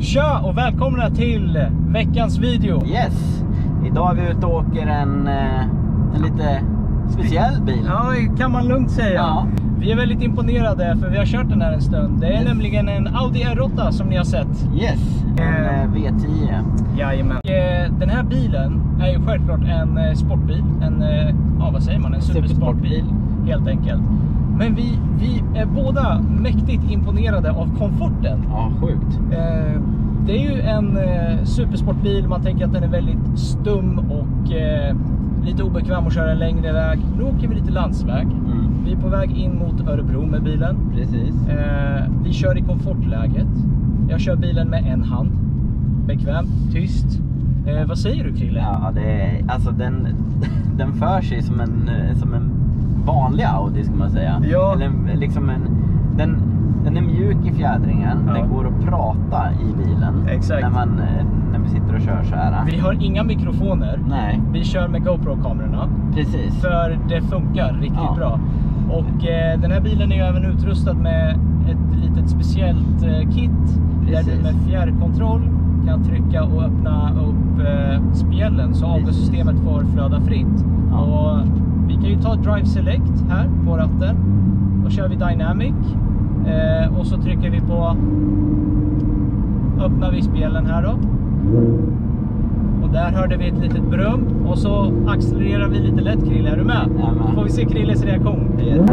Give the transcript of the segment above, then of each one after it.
Tja och välkomna till veckans video. Yes, idag är vi ute och åker en lite speciell bil. Ja, kan man lugnt säga. Ja. Vi är väldigt imponerade för vi har kört den här en stund. Det är nämligen en Audi R8 som ni har sett. Yes, en V10. Jajamän. Den här bilen är ju självklart en sportbil. En, vad säger man? En supersportbil helt enkelt. Men vi är båda mäktigt imponerade av komforten. Ja, sjukt. Det är ju en supersportbil. Man tänker att den är väldigt stum och lite obekväm att köra en längre väg. Nu åker vi lite landsväg. Vi är på väg in mot Örebro med bilen. Precis. Vi kör i komfortläget. Jag kör bilen med en hand. Bekvämt, tyst. Vad säger du, Krille? Ja, alltså den för sig som en vanlig Audi, ska man säga. Ja. Eller liksom den är mjuk i fjädringen. Ja. Den går att prata i bilen. Exakt. När vi sitter och kör så här. Vi har inga mikrofoner. Nej. Vi kör med GoPro-kamerorna. Precis. För det funkar riktigt bra. Och den här bilen är ju även utrustad med ett litet speciellt kit. Där du med fjärrkontroll kan trycka och öppna upp spjällen så avgassystemet får flöda fritt. Ja. Och vi kan ju ta Drive Select här på ratten. Då kör vi Dynamic. Och så trycker vi på, öppnar vi spjällen här då. Och där hörde vi ett litet brum. Och så accelererar vi lite lätt, Krille. Är du med? Ja, men. Får vi se Krilles reaktion. Yes.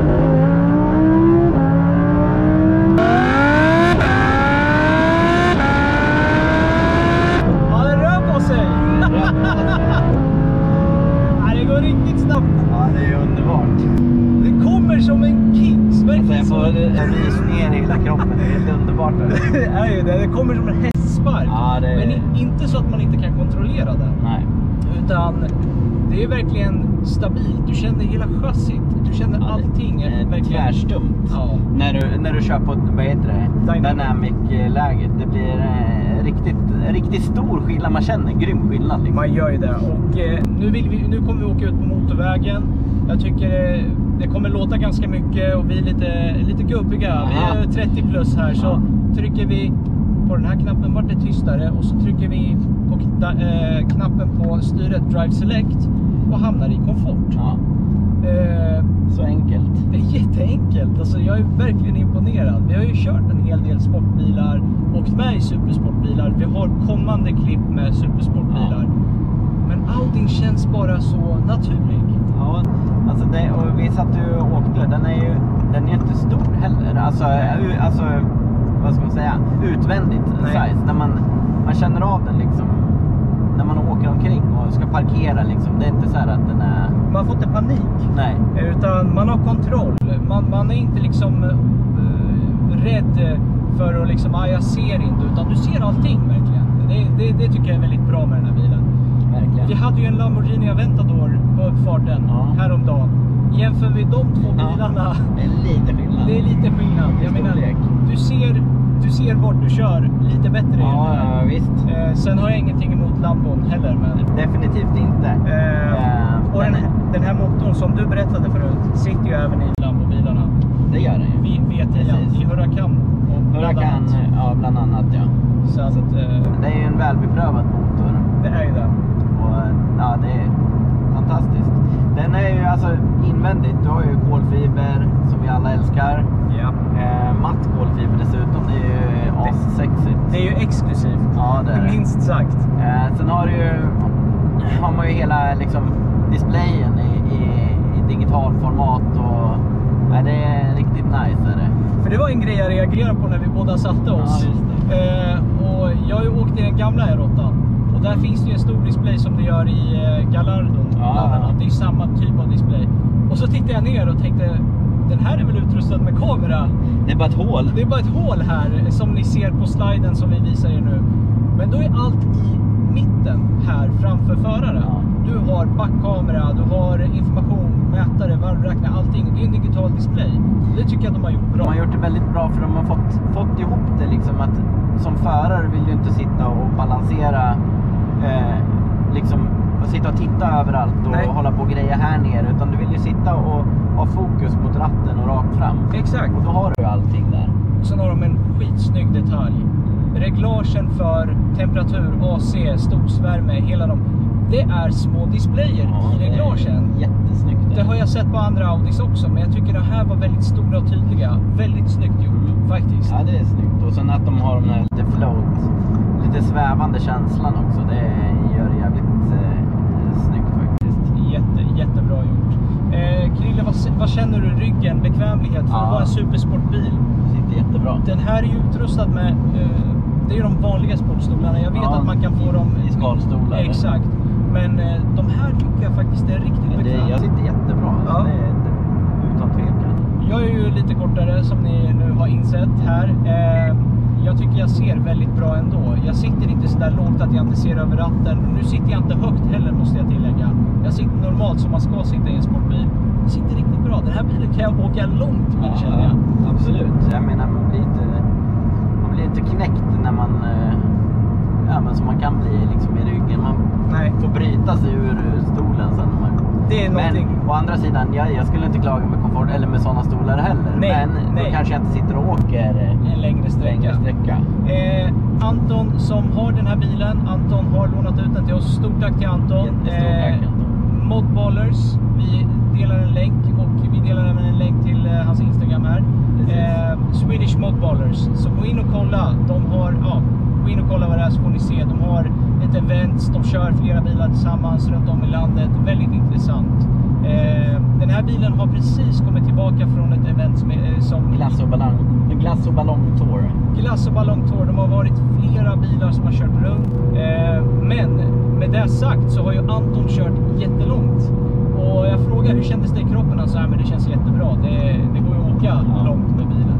Ja, den rör på sig! Ja, det går riktigt snabbt. Ja, det är underbart. Det kommer som en kicks. Alltså jag får rysningar i hela kroppen, det är helt underbart. Det är ju det, det kommer som en hästspark. Ja, Men inte så att man inte kan kontrollera det. Nej. Utan det är verkligen stabilt. Du känner hela chassit. Du känner allting. Tvärstumt. Ja. När du kör på, vad heter det? Dynamic-läget. Det blir riktigt stor skillnad. Man känner grym skillnad. Liksom. Man gör ju det. Och nu kommer vi åka ut på motorvägen. Jag tycker det kommer låta ganska mycket och vi är lite gubbiga. Vi är 30 plus här, så trycker vi på den här knappen vart det tystare och så trycker vi på knappen på styret Drive Select och hamnar i komfort. Ja. Så enkelt. Det är jätteenkelt. Alltså, jag är verkligen imponerad. Vi har ju kört en hel del sportbilar, åkt med i supersportbilar. Vi har kommande klipp med supersportbilar. Men Audi känns bara så naturlig. Ja, alltså och vi satt ju och åkte. Den är ju inte stor heller. Alltså vad ska man säga? Utvändigt size. När man känner av den liksom. När man åker omkring och ska parkera liksom. Det är inte så här att den är... Man får inte panik. Nej. Utan man har kontroll. Man är inte liksom rädd för att liksom, jag ser inte. Utan du ser allting verkligen. Det tycker jag är väldigt bra med den här bilen. Verkligen. Vi hade ju en Lamborghini Aventador på uppfarten häromdagen. Jämför vi de två bilarna. Det är lite skillnad. Det är lite skillnad. Jag menar, du ser vart du kör lite bättre i den här. Ja, visst. Sen har jag ingenting emot Lambon heller. Men, definitivt inte. och den här motorn som du berättade förut sitter ju även i Lambo-bilarna. Det gör den ju. Vi vet i Huracan och Huracan, ja, bland annat, ja. Så att, det är ju en välbeprövad motor. Det är ju det. Och ja, det är fantastiskt. Den är ju alltså invändigt. Du har ju kolfiber som vi alla älskar. Ja. Matt kolfiber dessutom. Det är ju assexigt. Det är ju exklusivt. Ja, det är det. Minst sagt. Sen har man ju hela liksom displayen i digitalformat och det är riktigt nice är det. För det var en grej jag reagerade på när vi båda satte oss. Ja, och jag har ju åkt i den gamla R8. Och där finns det ju en stor display som det gör i Gallardon. Ja. Det är samma typ av display. Och så tittade jag ner och tänkte, den här är väl utrustad med kamera. Det är bara ett hål. Det är bara ett hål här som ni ser på sliden som vi visar er nu. Men då är allt i mitten här framför föraren. Ja. Du har backkamera, du har information, mätare, varvräknare, allting. Det är en digital display. Det tycker jag de har gjort bra. De har gjort det väldigt bra för de har fått ihop det liksom att som förare vill du inte sitta och balansera liksom och sitta och titta överallt och hålla på och greja här nere, utan du vill ju sitta och ha fokus mot ratten och rakt fram. Exakt. Och då har du allting där. sen har de en skitsnygg detalj. Reglagen för temperatur, AC, storsvärme, hela dem. Det är små displayer i reglagen. Jättesnyggt. Det har jag sett på andra Audis också, men jag tycker det här var väldigt stora och tydliga. Väldigt snyggt gjort, faktiskt. Ja, det är snyggt. Och sen att de har den här lite float, lite svävande känslan också. Det gör det jävligt snyggt faktiskt. Jättebra gjort. Krille, vad känner du? Ryggen, bekvämlighet för att vara en supersportbil? Sitter jättebra. Den här är ju utrustad med, det är ju de vanliga sportstolarna. Jag vet att man kan få dem i skalstolar. Exakt. Men de här tycker jag faktiskt är riktigt bekvämt. Jag sitter jättebra. Ja. Utan tvekan. Jag är ju lite kortare som ni nu har insett här. Jag tycker jag ser väldigt bra ändå. Jag sitter inte så där lågt att jag inte ser över ratten. Nu sitter jag inte högt heller, måste jag tillägga. Jag sitter normalt som man ska sitta i en sportbil. Jag sitter riktigt bra. Den här bilen kan jag åka långt med, känner jag. Absolut. Jag menar, man blir lite knäckt när man... men som man kan bli liksom i ryggen. Man får bryta sig ur stolen sen. Det är någonting. Men å andra sidan, jag skulle inte klaga med komfort eller med sådana stolar heller. Men då kanske jag inte sitter och åker en längre sträcka. Anton som har den här bilen, Anton har lånat ut den till oss. Stort tack till Anton. Tack, Anton. Modballers, vi delar en länk och vi delar även en länk till hans Instagram här. Swedish Modballers. Så gå in och kolla. Gå in och kolla vad det är, så får ni se. De har ett event, de kör flera bilar tillsammans runt om i landet. Väldigt intressant. Den här bilen har precis kommit tillbaka från ett event som Glass och Ballong Tour. Glass och Ballong Tour. De har varit flera bilar som har kört runt. Men med det sagt så har ju Anton kört jättelångt. Och jag frågar hur kändes det i kroppen? Han sa, men det känns jättebra. Det går ju att åka långt med bilen.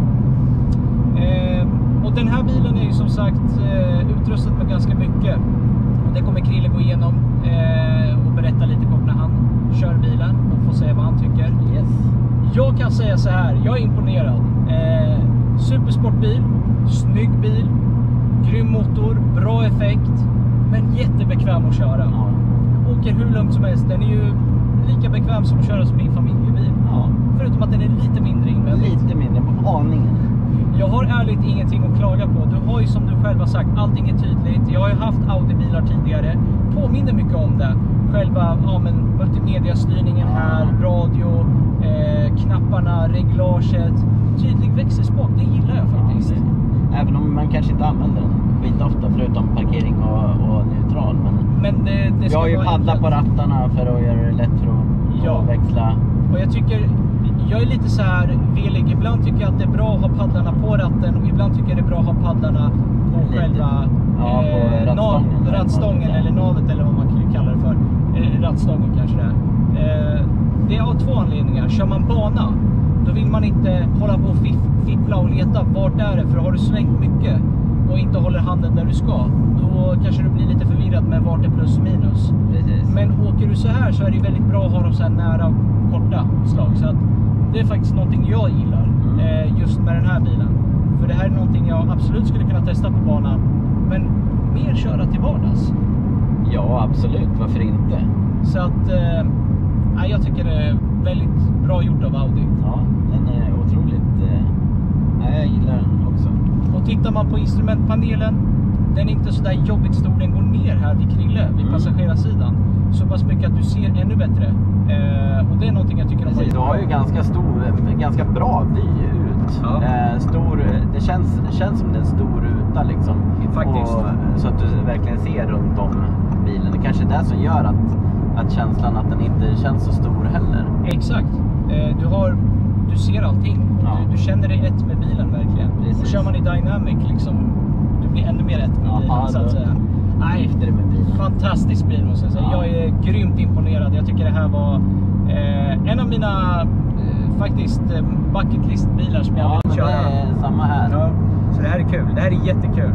Och den här bilen är ju som sagt utrustad med ganska mycket. Och det kommer Krille gå igenom och berätta lite kort när han kör bilen och får säga vad han tycker. Yes. Jag kan säga så här, jag är imponerad. Supersportbil, snygg bil, grym motor, bra effekt, men jättebekväm att köra. Åker hur lugnt som helst. Den är ju lika bekväm som att köra som min familjebil. Förutom att den är lite mindre invändigt. Lite mindre på aningen. Jag har ärligt ingenting att klaga på. Du har ju, som du själv har sagt, allting är tydligt. Jag har ju haft Audi-bilar tidigare. Påminner mycket om det. Själva multimediastyrningen här, radio, knapparna, reglaget. Tydlig växelspak, det gillar jag faktiskt. Även om man kanske inte använder den skitofta förutom parkering och neutral. Men det ska jag har ju paddlat på rattarna för att göra det lätt för att växla. Och jag är lite så här velig. Ibland tycker jag att det är bra att ha paddlarna på ratten och ibland tycker jag det är bra att ha paddlarna på själva rattstången eller navet eller vad man kallar det för. Rattstången kanske det är. Det är av två anledningar. Kör man bana, då vill man inte hålla på och fippla och leta vart är det. För har du svängt mycket och inte håller handen där du ska, då kanske du blir lite förvirrad med vart det är plus och minus. Precis. Men åker du så här så är det väldigt bra att ha dem så här nära och korta slag. Så att det är faktiskt någonting jag gillar just med den här bilen. För det här är någonting jag absolut skulle kunna testa på banan. Men mer köra till vardags. Ja, absolut. Varför inte? Så att jag tycker det är väldigt bra gjort av Audi. Ja, den är otroligt... jag gillar den också. Och tittar man på instrumentpanelen, den är inte så där jobbigt stor. Den går ner här vid Krille, vid passagerarsidan. Så pass mycket att du ser ännu bättre. Och det är någonting jag tycker du har ju ganska bra vy ut. Det känns som det är en stor ruta liksom. Faktiskt. Så att du verkligen ser runt om bilen. Det kanske är det som gör att känslan att den inte känns så stor heller. Exakt. Du ser allting. Du känner dig ett med bilen verkligen. Precis. Och kör man i Dynamic liksom, du blir ännu mer ett med bilen så att säga. Nej, fantastisk bil måste jag säga. Jag är grymt imponerad. Jag tycker det här var en av mina faktiskt bucket list bilar som jag vill köra. Det är samma här. Ja, så det här är kul. Det här är jättekul.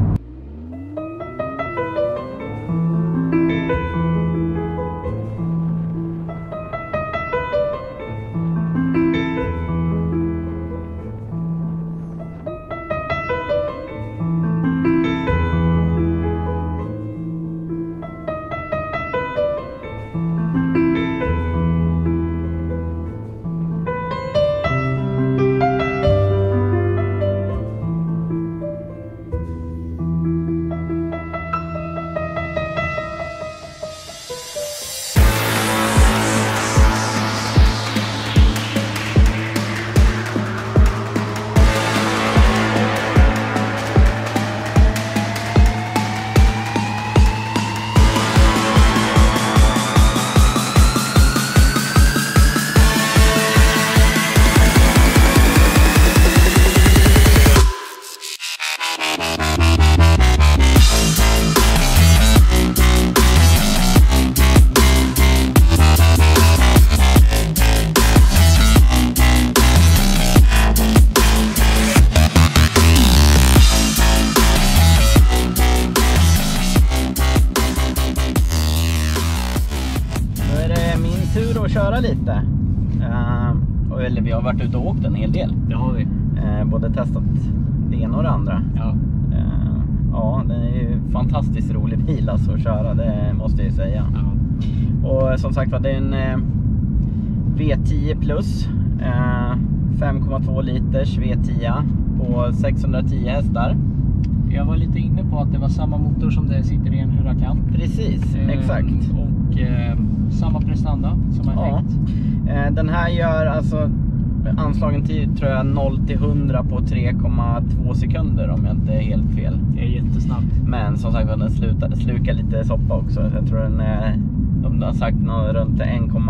lite. Eller vi har varit ute och åkt en hel del. Det har vi. Både testat det ena och det andra. Ja. Ja, det är ju en fantastiskt rolig bil alltså att köra, det måste jag ju säga. Ja. Och som sagt var, det är en V10 plus 5,2 liters V10 på 610 hästar. Jag var lite inne på att det var samma motor som det sitter i en Huracan. Precis, exakt. Och samma prestanda som effekt. Den här gör alltså anslagen tid tror jag 0-100 på 3,2 sekunder om jag inte är helt fel. Det är jättesnabbt. Men som sagt den slukar lite soppa också. Jag tror den är, de har sagt något runt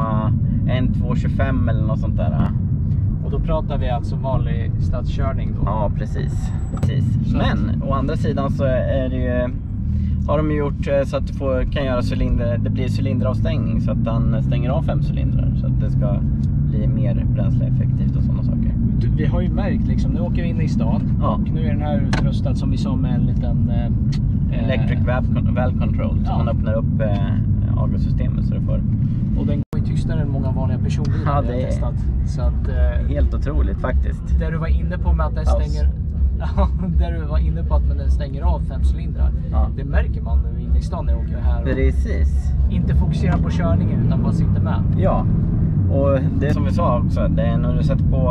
1,225 eller något sånt där. Och då pratar vi alltså vanlig stadskörning då? Ja, precis. Men å andra sidan så är det ju, har de gjort så att du kan göra cylinder, det blir cylinderavstängning så att den stänger av 5 cylindrar så att det ska bli mer bränsleeffektivt och sådana saker. Vi har ju märkt liksom, nu åker vi in i stan och nu är den här utrustad som vi sa med en liten electric valve control så man öppnar upp avgassystemet så det får. Och den går ju tystare än många vanliga personbilar vi har testat. Så att, helt otroligt faktiskt. Där du var inne på med att den stänger där du var inne på att den stänger av 5 cylindrar. Det märker man nu inne i stan när jag åker här. Precis. Inte fokusera på körningen utan bara sitta med. Ja. Och det som vi sa också, det är när du sätter på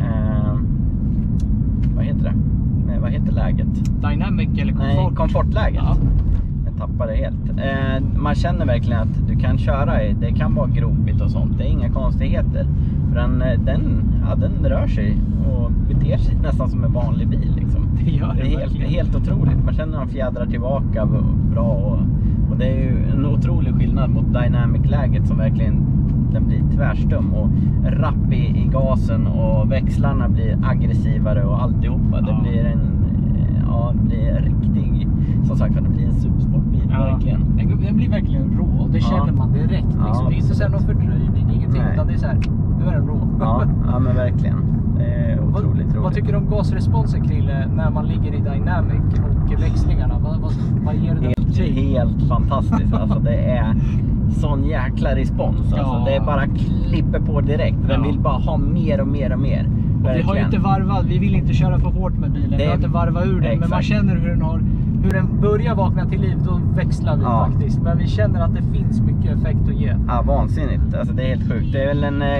vad heter det? Vad heter läget? Dynamic eller komfort? Nej, komfortläget. Ja. Jag tappade helt. Man känner verkligen att du kan köra i, det kan vara gropigt och sånt. Det är inga konstigheter. För den rör sig och beter sig nästan som en vanlig bil liksom. Det gör det är helt otroligt. Man känner att de fjädrar tillbaka bra och det är ju en otrolig skillnad mot dynamic-läget som verkligen den blir tvärstum och rapp i gasen och växlarna blir aggressivare och alltihopa. Det blir det blir riktig, som sagt, det blir en supersportbil verkligen. Den blir verkligen rå och det känner man direkt liksom. Det är inte så här någon fördröjning, ingenting, utan det är så här, nu är den rå. Ja, men verkligen. Det är otroligt roligt. Vad tycker du om gasresponsen, Krille, när man ligger i dynamic och växlingarna? Vad ger det? Helt fantastiskt. Alltså det är sån jäkla respons. Alltså, det är bara klipper på direkt. Den vill bara ha mer och mer och mer. Och vi har ju inte varvat, vi vill inte köra för hårt med bilen. Vi har inte varvat ur den. Exakt. Men man känner hur den börjar vakna till liv, då växlar vi faktiskt. Men vi känner att det finns mycket effekt att ge. Ja, vansinnigt. Alltså det är helt sjukt. Det är väl en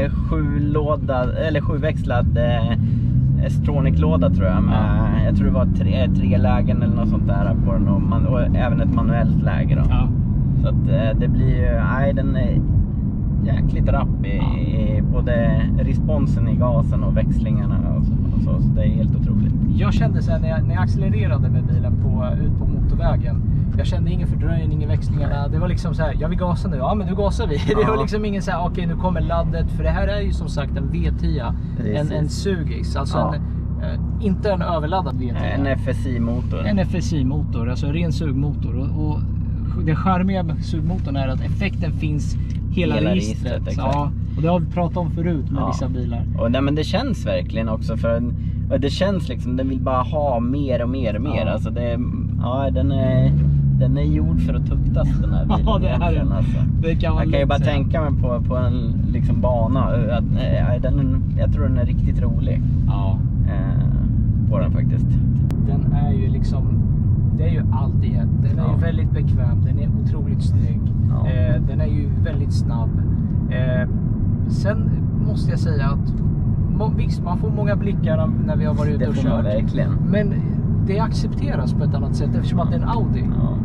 7-växlad Stronic-låda tror jag. Jag tror det var 3 lägen eller något sånt där på den. Och även ett manuellt läge då. Ja. Så att det blir ju, den är jäkligt rapp i både responsen i gasen och växlingarna och så det är helt otroligt. Jag kände så här, när jag accelererade med bilen ut på motorvägen, jag kände ingen fördröjning i växlingarna. Det var liksom så här, jag vill gasa nu. Ja, men nu gasar vi. Det var liksom ingen så här, okej, nu kommer laddet, för det här är ju som sagt en V10, en Sugis, alltså inte en överladdad V10. En FSI-motor. En FSI-motor, alltså en ren sugmotor och det charmiga med sugmotorn är att effekten finns hela registret. Och det har vi pratat om förut med vissa bilar. Och men det känns verkligen också, för det känns liksom, den vill bara ha mer och mer och mer. Alltså den är gjord för att tuktas, den här bilen. Ja, det är den. Alltså. Jag kan ju bara tänka mig på en liksom bana att jag tror den är riktigt rolig. Ja. På den faktiskt. Den är ju liksom, det är ju allt i ett. Den är ju väldigt bekväm, den är otroligt snygg. Den är ju väldigt snabb. Sen måste jag säga att visst, man får många blickar när vi har varit ute och kört. Verkligen. Men det accepteras på ett annat sätt eftersom att det är en Audi.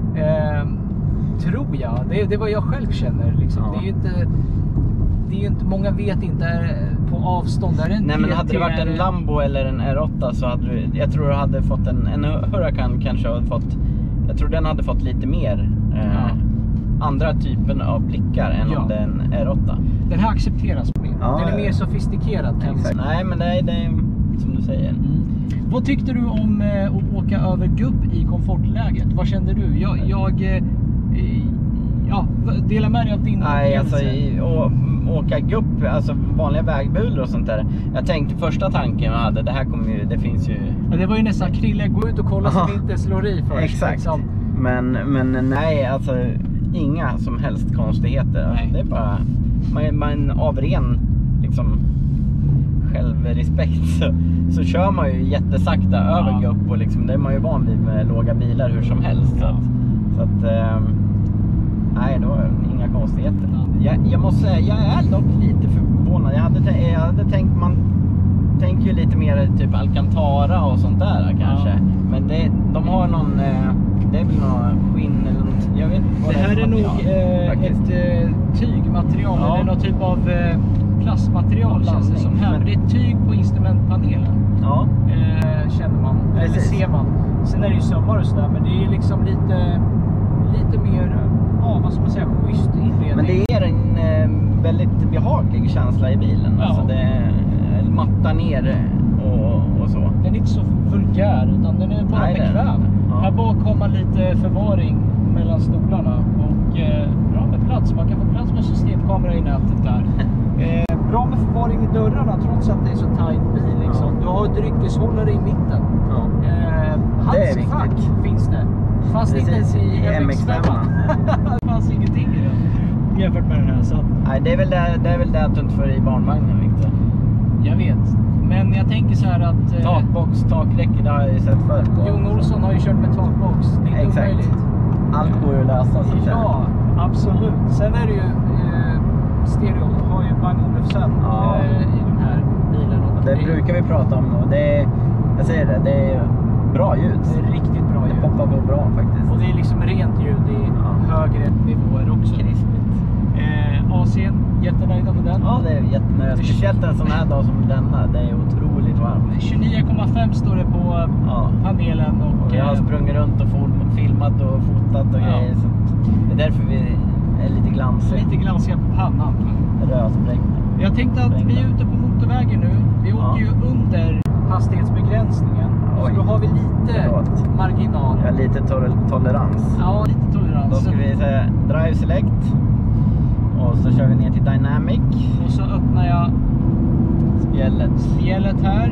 Tror jag. Det är vad jag själv känner liksom. Det är ju inte, många vet inte på avstånd. Nej, men hade det varit en Lambo eller en R8 så hade jag tror du hade fått en Huracan kanske hade fått, jag tror den hade fått lite mer andra typen av blickar än om det är en R8. Den här accepteras mer. Den är mer sofistikerad. Nej, men det är som du säger. Vad tyckte du om att åka över gupp i komfortläget? Vad kände du? Dela med dig av din upplevelse. Åka gupp, alltså vanliga vägbulor och sånt där. Jag tänkte, första tanken jag hade, det här kommer ju, det finns ju... Ja, det var ju nästan Krille, gå ut och kolla så vi inte slår i först. Exakt. Liksom. Men nej, alltså inga som helst konstigheter. Alltså, det är bara man av ren liksom självrespekt så kör man ju jättesakta över gupp och liksom, det är man ju van vid med låga bilar hur som helst. Så att nej, då inga konstigheter. Jag måste säga, jag är dock lite förvånad. Jag hade tänkt, man tänker ju lite mer typ Alcantara och sånt där kanske. Men de har någon, det är väl någon skinn eller något, jag vet inte vad det här är nog ett tygmaterial, eller någon typ av plastmaterial känns det som här. Men det är tyg på instrumentpanelen. Ja. Känner man, eller ser man. Sen är det ju sömmar och sådär, men det är liksom lite mer, vad ska man säga, schysst inredning. Men det är en väldigt behaglig känsla i bilen. Ja. Alltså det mattar ner och så. Den är inte så vulgär, utan den är bara bekväm. Ja. Här bak har man lite förvaring mellan stolarna och bra med plats. Man kan få plats med systemkamera i nätet där. Bra med förvaring i dörrarna trots att det är så tajt bil liksom. Du har dryckeshållare i mitten. Ja. Handskfack finns det. Fast inte ens i MX-5. Det fanns ingenting i den jämfört med den här. Så. Nej, det är väl det att du inte får i barnvagnen, Victor. Jag vet. Men jag tänker så här att... takbox, takräcke, det har jag ju sett förr. Jon Olsson har ju kört med takbox. Det är inte omöjligt. Allt går ju att lösa. Så ja, absolut. Sen är det ju... stereo har ju Bang & Olufsen i den här bilen. Och det brukar vi prata om. Och jag säger det, det är bra ljud. Det är riktigt bra ljud. Det poppar på bra faktiskt. Och det är liksom rent ljud i högre nivåer också. Krispigt. AC'n, jättenöjda med den? Ja, det är jättenöjda. Speciellt en sån här dag som denna. Det är otroligt varmt. 29,5 står det på panelen. Och jag har sprungit runt och filmat och fotat och grejer. Så det är därför vi är lite glansiga. Lite glansiga på pannan. Rödsprängda. Jag tänkte att vi är ute på motorvägen nu. Vi åker ju under hastighetsbegränsningen. Oj. Så då har vi lite marginal. Ja, lite tolerans. Ja, lite tolerans. Då ska vi säga Drive Select. Och så kör vi ner till Dynamic. Och så öppnar jag spjället här.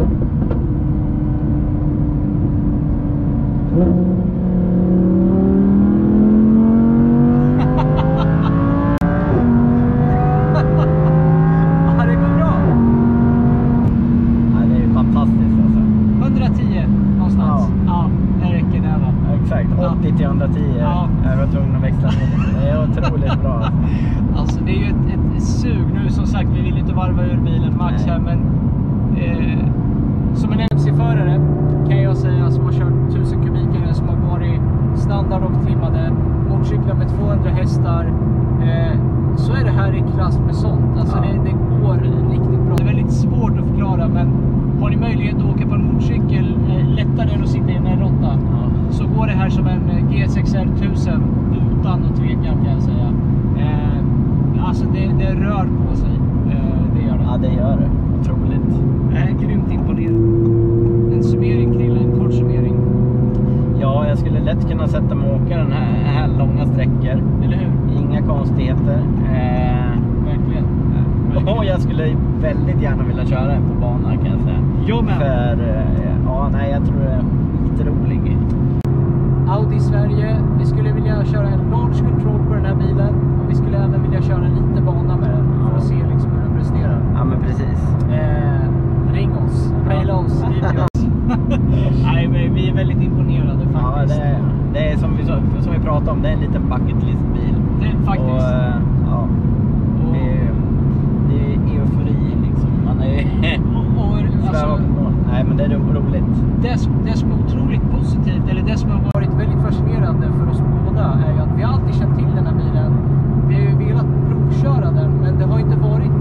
Ja, det går bra. Ja, det är ju fantastiskt alltså. 110 någonstans. Ja, det räcker där va? Exakt, 80 till 110. Ja. Jag var tvungen att växla ner. Det är otroligt bra. Alltså det är ju ett sug nu, som sagt, vi vill inte varva ur bilen max här, men som en MC-förare kan jag säga, som har kört 1000 kubikare, som har varit standard och trimmade motorcyklar med 200 hästar, så är det här i klass med sånt. Alltså det går riktigt bra. Det är väldigt svårt att förklara, men har ni möjlighet att åka på en motorcykel lättare än att sitta i en R8, så går det här som en GSX-R 1000 utan att tveka, kan jag säga. Alltså det rör på sig. Det gör det. Ja, det gör det. Otroligt. Grymt imponerande. En summering till en kort summering. Ja, jag skulle lätt kunna sätta mig och åka den här långa sträckor. Eller hur? Inga konstigheter. Verkligen. Och jag skulle väldigt gärna vilja köra på banan, kan jag säga. Jag med. För jag tror det är skitrolig. Audi Sverige, vi skulle vilja köra en launch control på den här bilen. Och vi skulle även vilja köra lite bana med den för att se liksom hur den presterar. Ja, men precis. Ring oss, maila oss, Nej, men vi är väldigt imponerade faktiskt. Ja, det är som vi pratade om, det är en liten bucket list bil. Det är faktiskt. Och, det är eufori liksom. Man är alltså, nej, men det är roligt. Det som är otroligt positivt, eller det som har varit väldigt fascinerande för oss båda, är ju att vi alltid känt till den här bilen. Vi har ju velat provköra den, men det har inte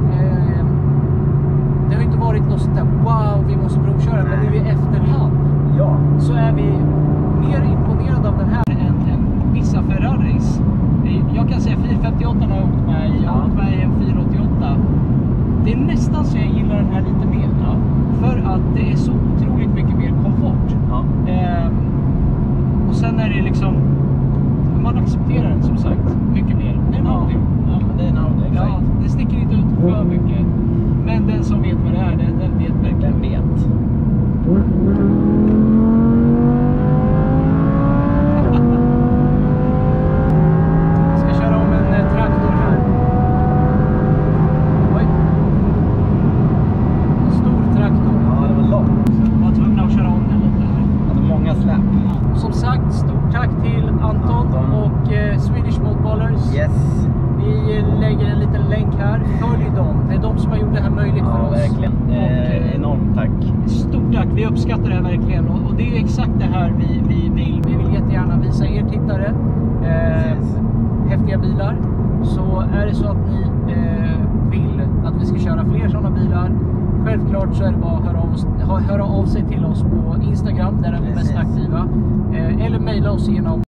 varit något sånt där, wow, vi måste provköra. Men nu i efterhand så är vi mer imponerade av den här än vissa Ferraris. Jag kan säga 458 har jag åkt med i. Jag har åkt med i en 488. Det är nästan så jag gillar den här lite mer. För att det är så otroligt mycket mer komfort. Och sen är det liksom, man accepterar den vi uppskattar det här verkligen. Och det är ju exakt det här vi vill. Vi vill jättegärna visa er tittare häftiga bilar. Så är det så att ni vill att vi ska köra fler sådana bilar, självklart så är det bara att höra av sig till oss på Instagram, där är vi mest aktiva. Eller mejla oss genom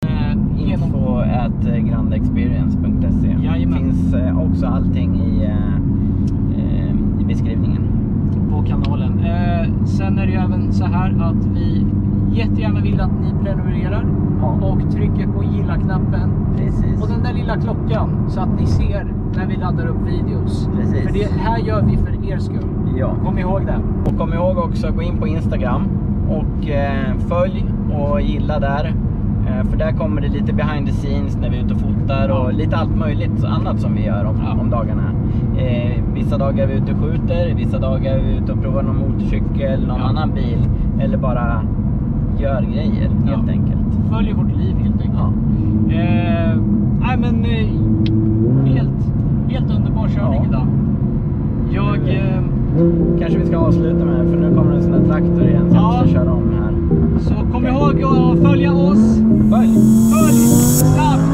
info@grandexperience.se. Jajamän. Finns också allting i beskrivningen på kanalen. Sen är det ju även så här att vi jättegärna vill att ni prenumererar och trycker på gilla-knappen. Precis. Och den där lilla klockan så att ni ser när vi laddar upp videos. Precis. För det här gör vi för er skull. Ja. Kom ihåg det. Och kom ihåg också att gå in på Instagram och följ och gilla där. För där kommer det lite behind the scenes när vi är ute och fotar och lite allt möjligt annat som vi gör om dagarna. Vissa dagar är vi ute och skjuter, vissa dagar är vi ute och provar någon motorcykel, någon annan bil eller bara gör grejer helt enkelt. Följ vårt liv helt enkelt. Ja. Nej men helt underbar körning idag. Kanske vi ska avsluta med, för nu kommer en sån här traktor igen så jag måste köra om här. Så kom ihåg att följa oss. Följ! Snabbt!